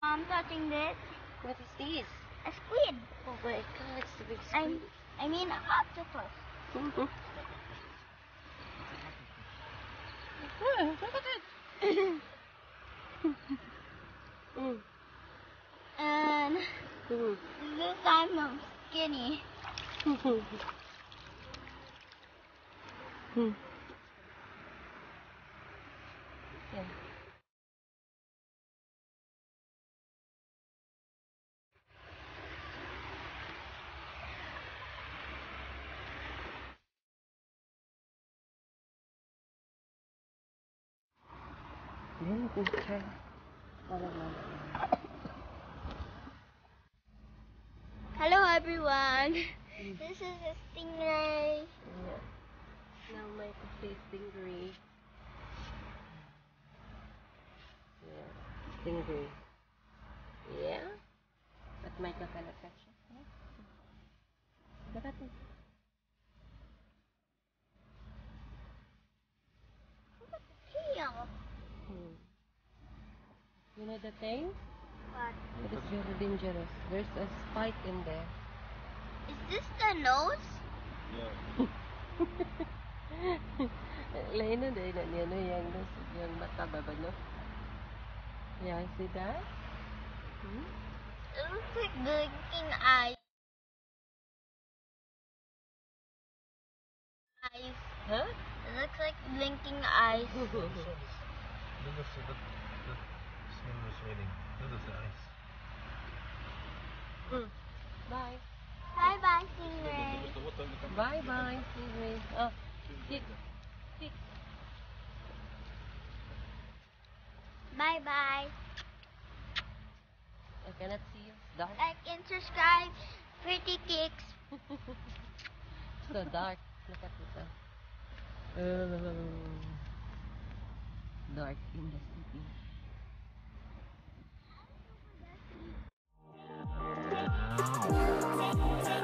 I'm touching this. What is this? A squid. Oh my god, it's a big squid. I mean an octopus. Mhm. Look at it. Mm. And Mm. this time I'm skinny. Mm. Yeah. Then you can try. Hello everyone. This is a stingray. Yeah. Now my coffee stingray. Yeah. Stingray. Yeah. But my cannot touch it. Yeah. Look at it. Tail. Hmm. You know the thing? What? It is very dangerous. There's a spike in there. Is this the nose? Lain na dahil na niya no, yung mata baba no? Yeah, see that? Hmm? It looks like blinking eyes. Huh? It looks like blinking eyes. Dat is reading. Dat is nice. Bye. Bye bye, stingray. Bye bye. Stingray. Oh, sit. Sit. Bye bye. I cannot see you. It's dark. Like and subscribe. Pretty Kicks. So dark. Look at it. Dark in the city.